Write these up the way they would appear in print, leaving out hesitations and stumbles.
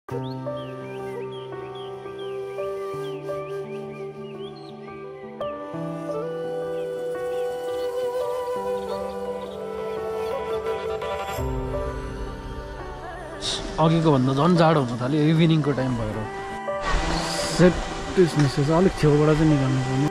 अघिको भन्दा झन् जाडो हुन थाल्यो इभिनिङको टाइम भएर सेट निस्केछ अलिक छेउबाट चाहिँ निकाल्नु पर्ने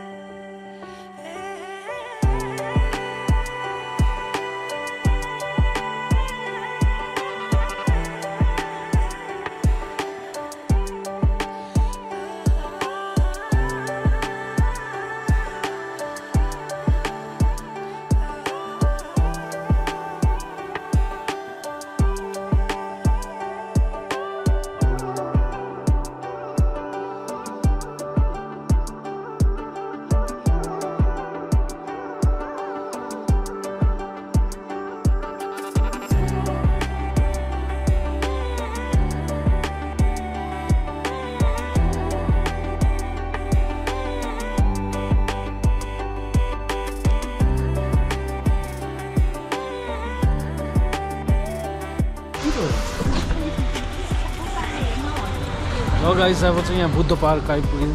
गाइस अब चाहिँ यहाँ बुद्ध पार्क आइपुग्यौँ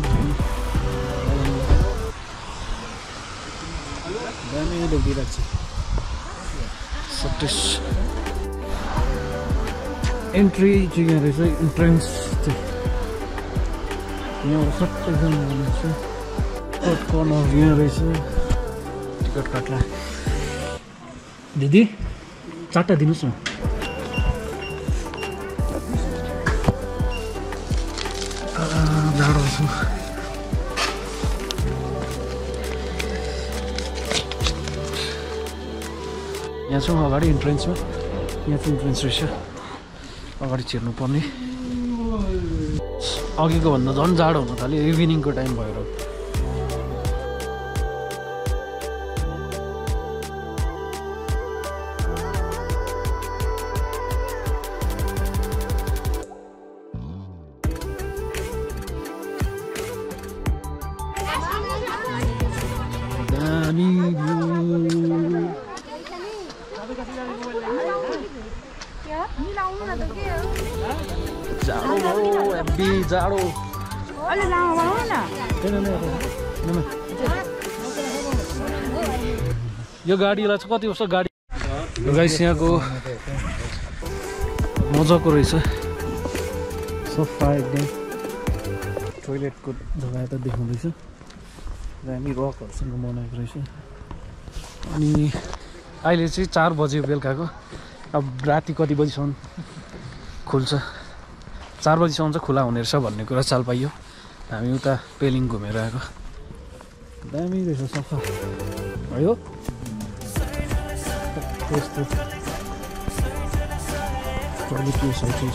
दामी देखिरहेको छ सट्टिस एन्ट्री चाहिँ यहाँ रहेछ इन्ट्रेन्स चाहिँ यहाँ सट्टै छ कर्नर यहाँ रहेछ टिकट काट्ला दिदी 4टा दिनुहोस् न जाडो छ यहाँ छौँ अगाडि इन्ट्रेन्समा यहाँ चाहिँ इन्ट्रेन्स रहेछ अगाडि छिर्नु पर्ने अघिको भन्दा झन् जाडो हुन थाल्यो इभिनिङको टाइम भएर जाडो यो गाडीलाई चाहिँ कति वर्ष गाडी गाइस यहाँको मजाको रहेछ सफा एकदम टोइलेटको जग्गा त देखाउँदैछ दामी रकहरूसँग बनाएको रहेछ अनि अहिले चाहिँ 4 बज्यो बेलुकाको अब राति कति बजीसम्म खुल्छ 4 बजीसम्म चाहिँ खुला हुने रहेछ भन्ने कुरा चाल पाइयो हामी उता पेलिङ घुमेर आएको दामी रहेछ सफा भयो त्यस्तो टोइलेट यो साइड छ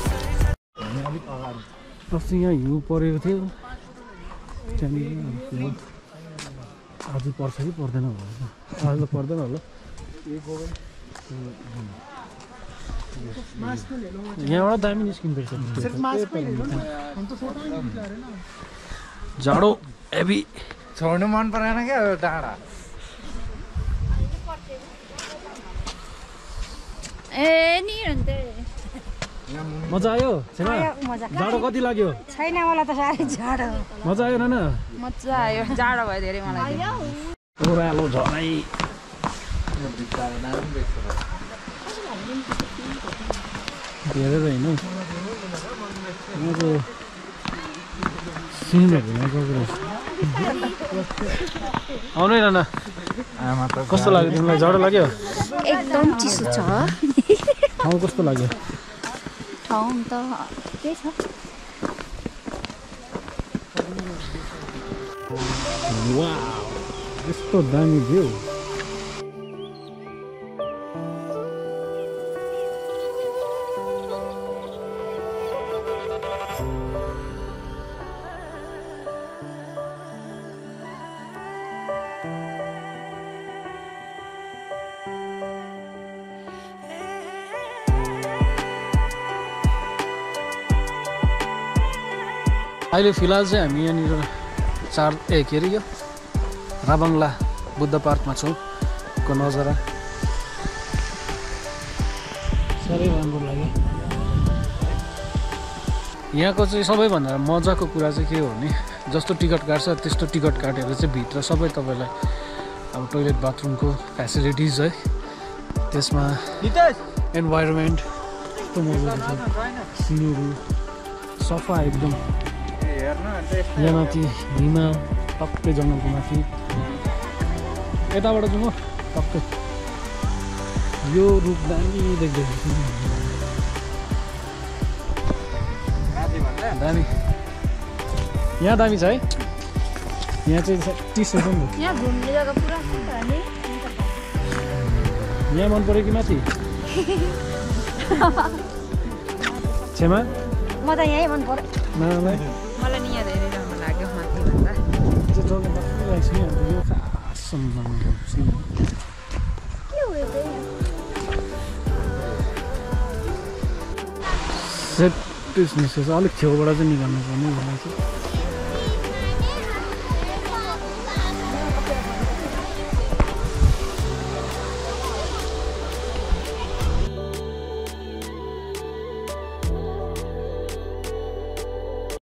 अस्ति यहाँ हिउँ परेको थियो त्यहाँनिर आज पर्छ कि पर्दैन होला आज त पर्दैन होला यहाँबाट दामी निस्किँदो रहेछ जाडो हेभी छोड्नु मन परेन क्या डाँडा मजा आयो जाडो कति लाग्यो छैन मलाई त साह्रै जाडो मजा आयो न मजा आयो जाडो भयो धेरै मलाई ओह्रालो झरै धेरै होइन सिनहरू आउनै न कस्तो लाग्यो तिमीलाई जाडो लाग्यो एकदम चिसो छ ठाउँ कस्तो लाग्यो ठाउँ त के छ वाउ यस्तो दामी भ्यू अहिले फिलहाल चाहिँ हामी यहाँनिर के अरे यो राभाङ्ला बुद्ध पार्कमा छौँ को नजारा साह्रै राम्रो लाग्यो यहाँको चाहिँ सबैभन्दा मजाको कुरा चाहिँ के हो भने जस्तो टिकट काट्छ त्यस्तो टिकट काटेर चाहिँ भित्र सबै तपाईँलाई अब टोइलेट बाथरुमको फेसिलिटिज है त्यसमा इन्भाइरोमेन्ट कस्तो मजाको छ सिनहरू सफा एकदम यहाँ माथि हिमाल टक्कै जङ्गलको माथि यताबाट जाउँ हो टक्कै यो रुख दामी देख्दैछ दामी यहाँ दामी छ है यहाँ चाहिँ चिसो छ नि त यहाँ घुम्ने जग्गा पुरा छ त नि यहाँ मन पऱ्यो कि माथि छेमा म त यहीँ मन पर्यो मलाई मलाई नि यहाँ धेरै राम्रो लाग्यो माथि भन्दा चाहिँ जग्गा मात्रै लाग्छ नि हाम्रो यो खासम्म के हो यो चाहिँ सेट निस्केछ अलिक छेउबाट चाहिँ निकाल्नु पर्ने मलाई चाहिँ